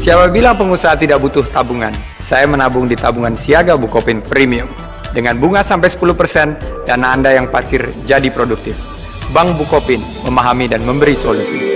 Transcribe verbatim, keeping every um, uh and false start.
Siapa bilang pengusaha tidak butuh tabungan? Saya menabung di tabungan siaga Bukopin Premium. Dengan bunga sampai sepuluh persen, dana Anda yang parkir jadi produktif. Bank Bukopin, memahami dan memberi solusi.